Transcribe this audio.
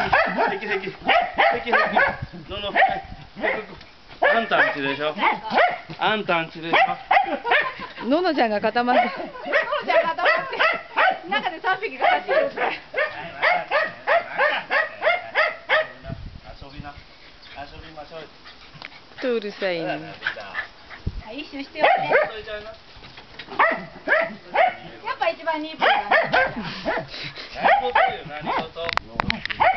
あんたんちでしょ。あんたんちでしょ。 ののちゃんが固まって。ののちゃんが固まって、中で3匹が走るって。 遊びましょう。 とうるさいね。 一周しておいて。やっぱ一番人気だね。 何事よ、何事。